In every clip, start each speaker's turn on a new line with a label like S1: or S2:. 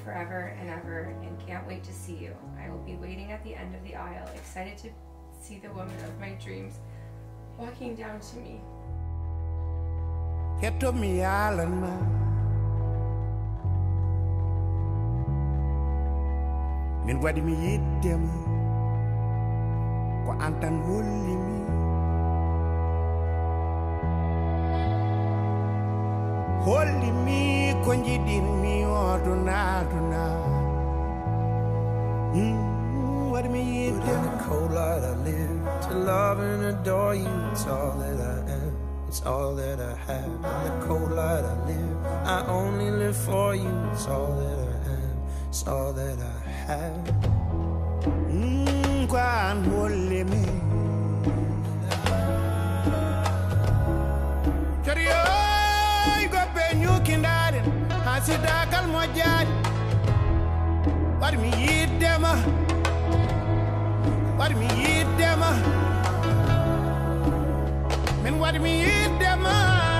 S1: forever and ever, and can't wait to see you. I will be waiting at the end of the aisle, excited to see the woman of my dreams walking down to me.
S2: Keto mi alana min wadi mi yiddema ko antan holli mi ko jiɗinmi oduna wadi mi yiddema.
S3: In the cold light I live to love and adore you. It's all that I am, it's all that I have. In the cold light I live, I only live for you. It's all that I am, it's all that I have.
S2: Kwan holle me Kariyo go be nyukindaren hasida kal mojani war mi yiddema min war mi yiddema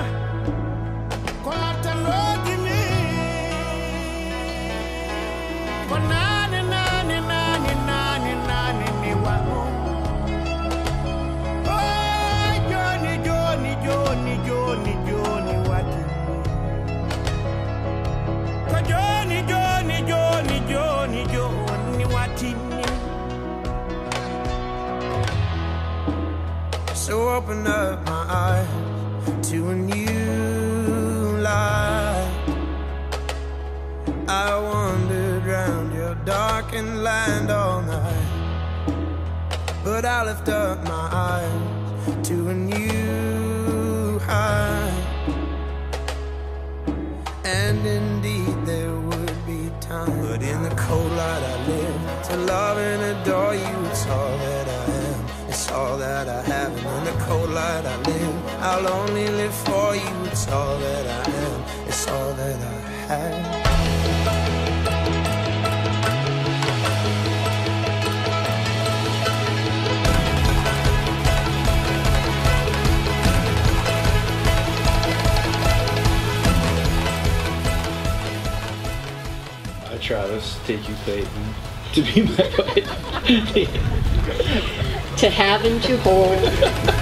S2: ko latanoji mi ko nane ni wano oh Joni wati ko Joni wati.
S3: So open up my eyes to a new light. I wandered round your darkened land all night, but I lift up my eyes to a new height. And indeed there would be time, but in the cold light I live to love and adore you. It's all that I am, it's all that I have. And in the cold light I live, I'll only live for you. It's all that I am, it's all that I have.
S4: Travis, take you, Clayton, to be my wife.
S5: To have and to hold.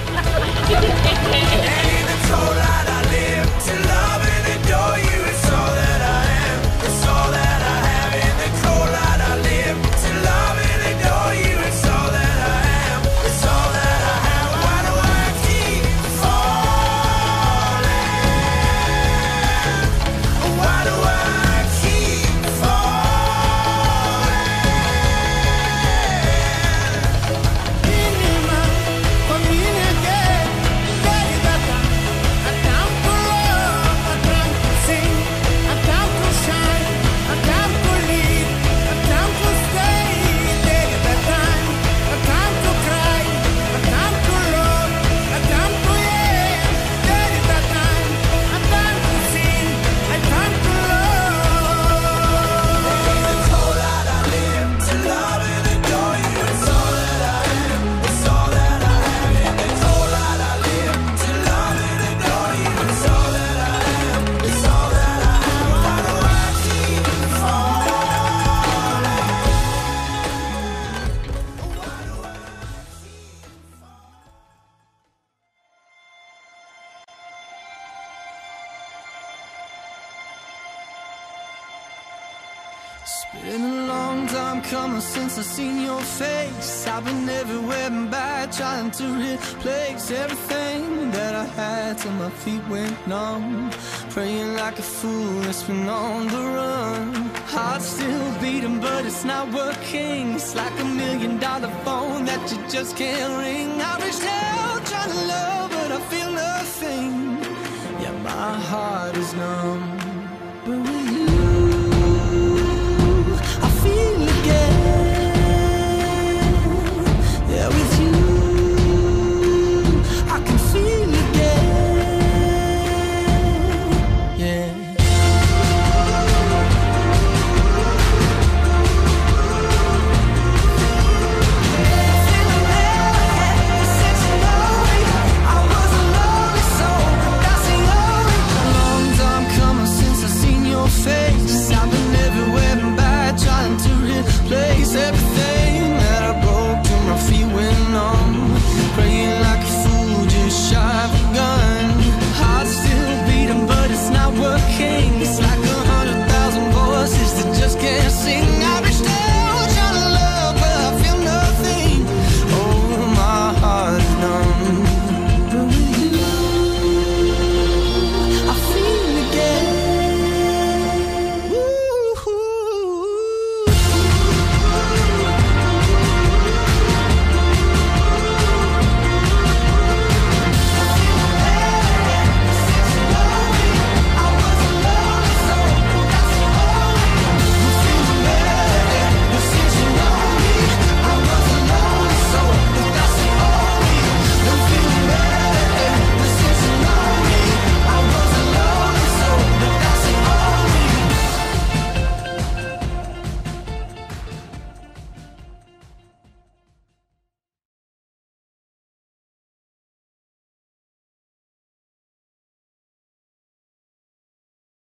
S3: It's been a long time coming since I've seen your face. I've been everywhere and back, trying to replace everything that I had till my feet went numb. Praying like a fool, it's been on the run. Heart still beating, but it's not working. It's like $1 million phone that you just can't ring. I reached out trying to love, but I feel nothing. Yeah, my heart is numb.